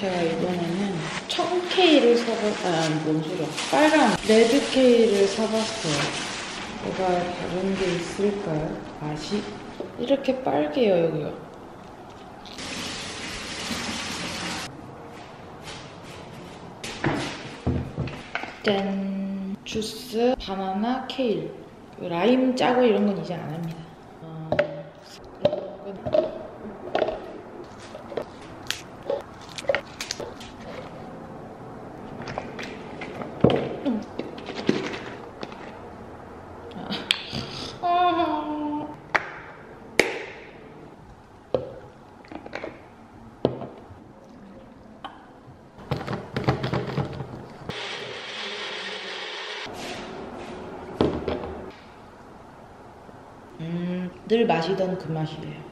제가 이번에는 청케이를 뭔 소리야. 빨간 레드케이를 사봤어요. 뭐가 다른 게 있을까요? 맛이? 이렇게 빨개요, 여기가. 짠! 주스, 바나나, 케일. 라임 짜고 이런 건 이제 안 합니다. 늘 마시던 그 맛이에요.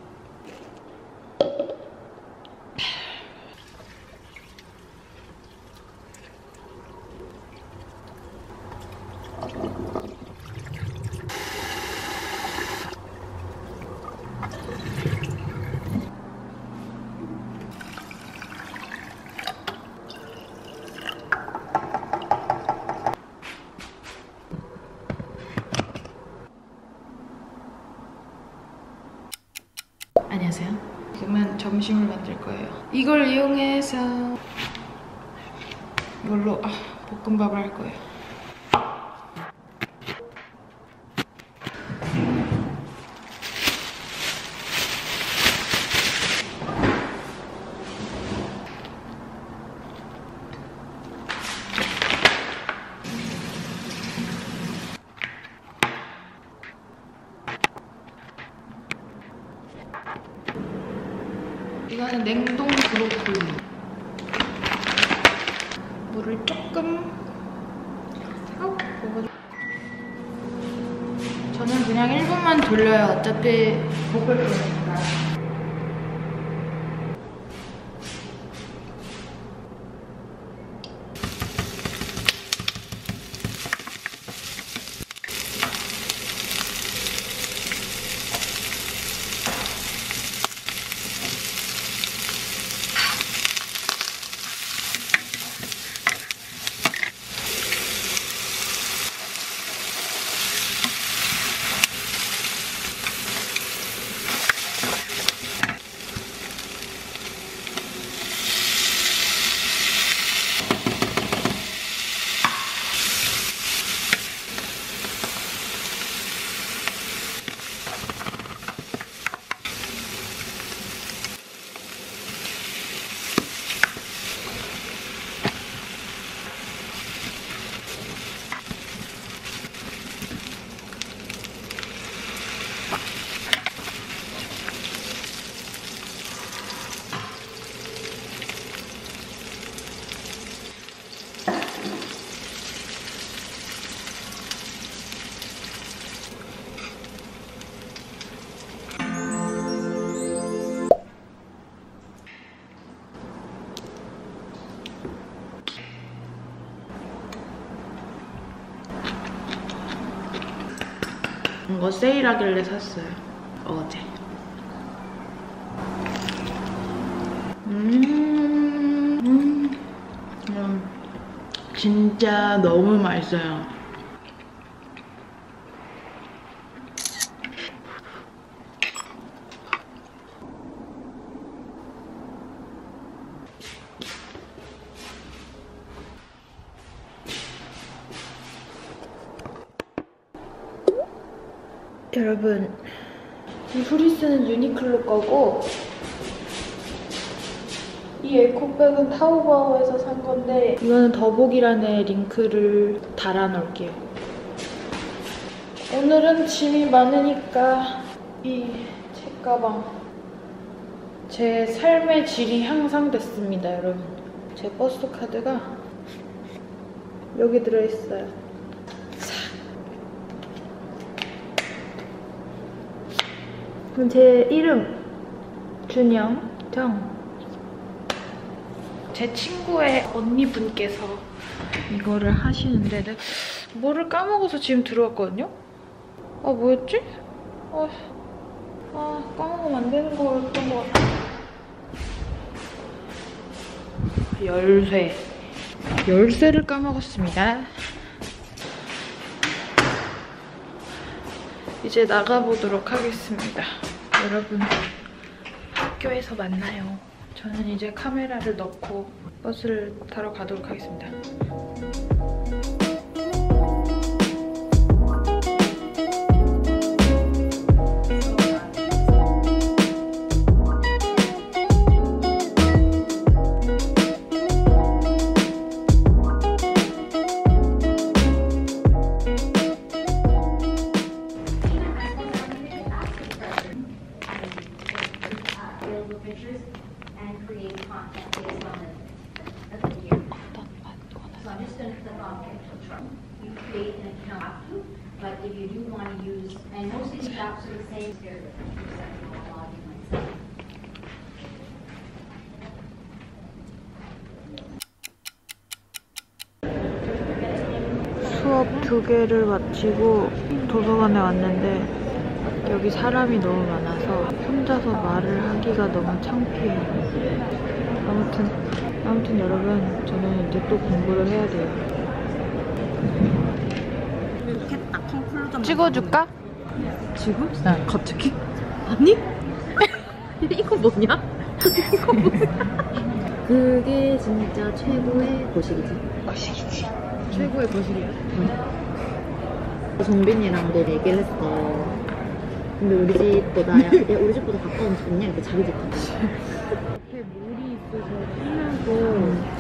안녕하세요. 지금은 점심을 만들 거예요. 이걸 이용해서 이걸로 볶음밥을 할 거예요. 이거는 냉동 브로콜리. 물을 조금 먹어줘. 저는 그냥 1분만 돌려요. 어차피 볶을 거니까. 이거 세일하길래 샀어요. 어제. 진짜 너무 맛있어요. 여러분, 이 후리스는 유니클로 거고 이 에코백은 타오바오에서 산 건데 이거는 더보기란에 링크를 달아 놓을게요. 오늘은 짐이 많으니까 이 책가방, 제 삶의 질이 향상됐습니다. 여러분, 제 버스 카드가 여기 들어있어요. 그럼 제 이름 준영 정. 제 친구의 언니분께서 이거를 하시는데 내가 뭐를 까먹어서 지금 들어왔거든요? 뭐였지? 까먹으면 안 되는 거였던 것 같아. 열쇠를 까먹었습니다. 이제 나가보도록 하겠습니다. 여러분, 학교에서 만나요. 저는 이제 카메라를 넣고 버스를 타러 가도록 하겠습니다. But if you do want to use, and most of these apps are the same, 수업 2개를 마치고 도서관에 왔는데 여기 사람이 너무 많아서 혼자서 말을 하기가 너무 창피해요. 아무튼 여러분, 저는 이제 또 공부를 해야 돼요. 찍어줄까? 지금? 갑자기? 아니? 이거 뭐냐? 이거 뭐야? 그게 진짜 최고의 거식이지. 최고의 거실이야. 정빈이랑도 얘기를 했어. 근데 우리 집보다 우리 집보다 가까운 집 있냐? 근데 자기 집 같아. 옆에 물이 있어서 편하고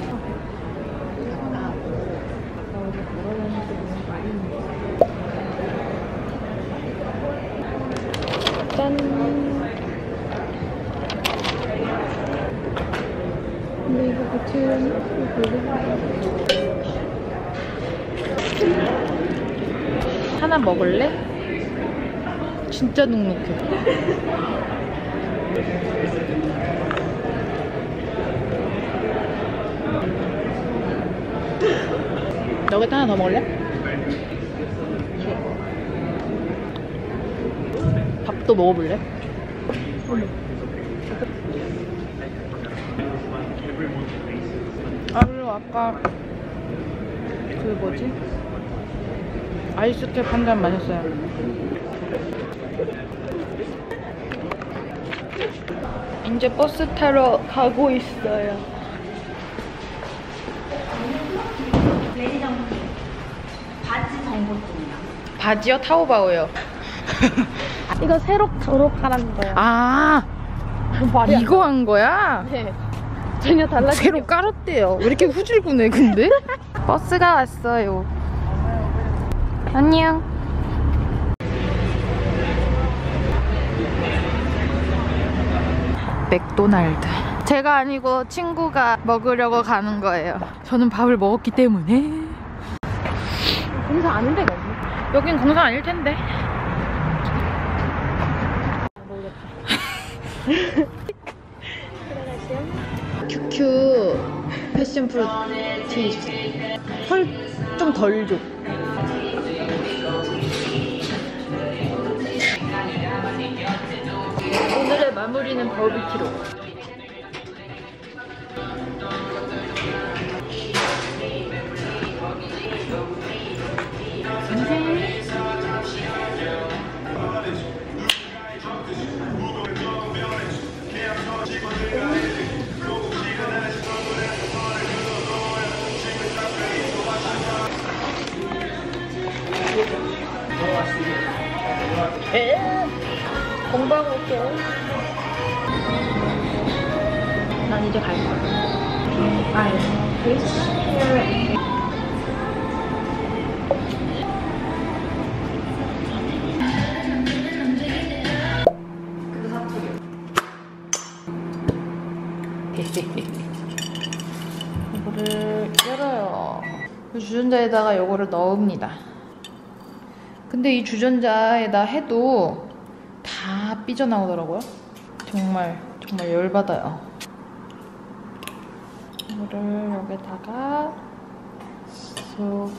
가까워서 걸어다닐 때 너무 많이. 짠! 근데 이거 같은 하나 먹을래? 진짜 눅눅해. 너겟 하나 더 먹을래? 밥도 먹어볼래? 아, 그리고 아까 그 뭐지? 아이스캡 한 잔 마셨어요. 이제 버스 타러 가고 있어요. 바지 정보증이야. 바지요? 타오바오요. 이거 새로 졸업하라는 거예요. 아, 말이 안 이거 한 거야? 네. 전혀 달라지게. 새로 깔았대요. 왜 이렇게 후질구네 근데? 버스가 왔어요. 안녕. 맥도날드. 제가 아니고 친구가 먹으려고 가는 거예요. 저는 밥을 먹었기 때문에. 공사 아닌 데가 없네. 여긴 공사 아닐 텐데. 큐큐 패션 프로티 주세요. 펄 좀 덜 줘. 오늘의 마무리는 버비큐로. 공부하고 올게요. 난 이제 갈 거야. 이거를 열어요. 주전자에다가 요거를 넣습니다. 근데 이 주전자에다 해도 다 삐져나오더라고요. 정말 열받아요. 이거를 여기다가 쑥.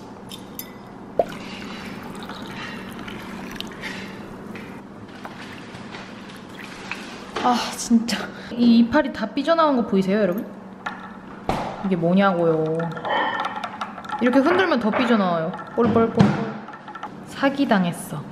아 진짜 이 이파리 다 삐져나온 거 보이세요 여러분? 이게 뭐냐고요. 이렇게 흔들면 더 삐져나와요. 볼볼볼. 사기당했어.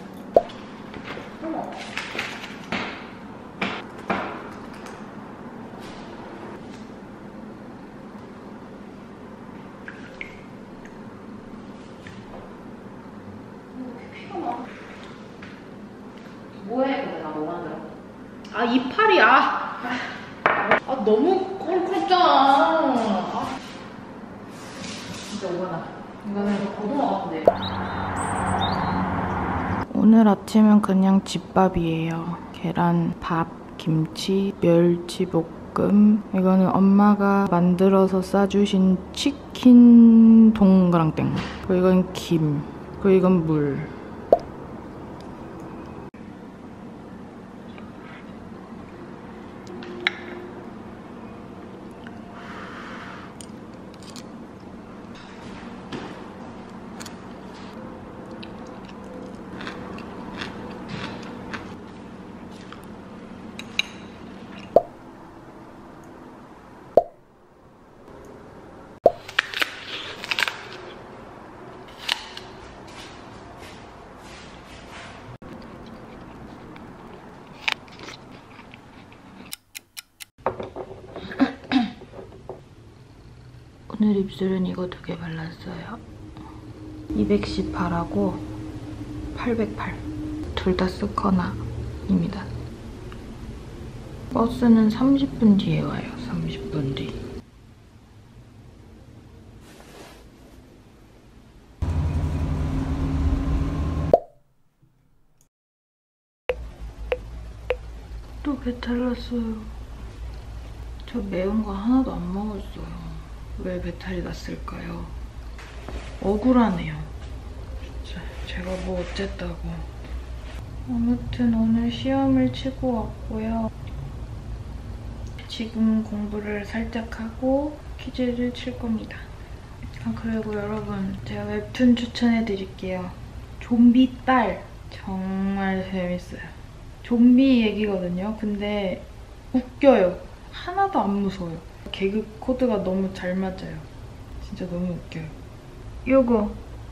뭐해? 근데 나 뭐 만들어? 아 이파리 너무 껄끄럽잖아. 진짜 오바다. 이거는 이거 고등어 같은데. 오늘 아침은 그냥 집밥이에요. 계란, 밥, 김치, 멸치볶음. 이거는 엄마가 만들어서 싸주신 치킨 동그랑땡. 그리고 이건 김. 그리고 이건 물. 오늘 입술은 이거 2개 발랐어요. 218하고 808. 둘 다 스커나입니다. 버스는 30분 뒤에 와요. 30분 뒤. 또 배탈 났어요. 저 매운 거 하나도 안 먹었어요. 왜 배탈이 났을까요? 억울하네요. 진짜 제가 뭐 어쨌다고. 아무튼 오늘 시험을 치고 왔고요. 지금 공부를 살짝 하고 퀴즈를 칠 겁니다. 그리고 여러분 제가 웹툰 추천해드릴게요. 좀비 딸. 정말 재밌어요. 좀비 얘기거든요. 근데 웃겨요. 하나도 안 무서워요. 개그 코드가 너무 잘 맞아요. 진짜 너무 웃겨요. 요거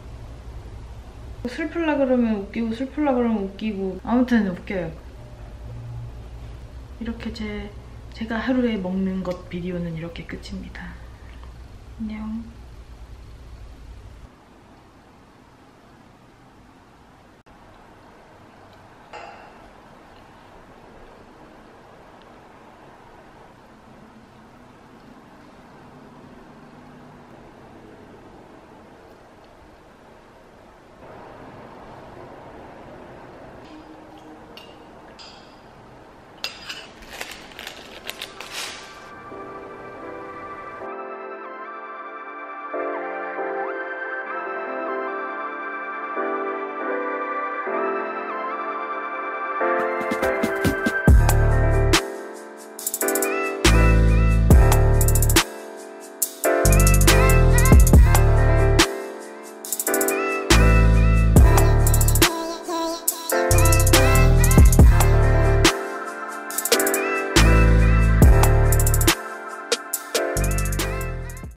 슬플라 그러면 웃기고 슬플라 그러면 웃기고 아무튼 웃겨요. 이렇게 제가 하루에 먹는 것 비디오는 이렇게 끝입니다. 안녕.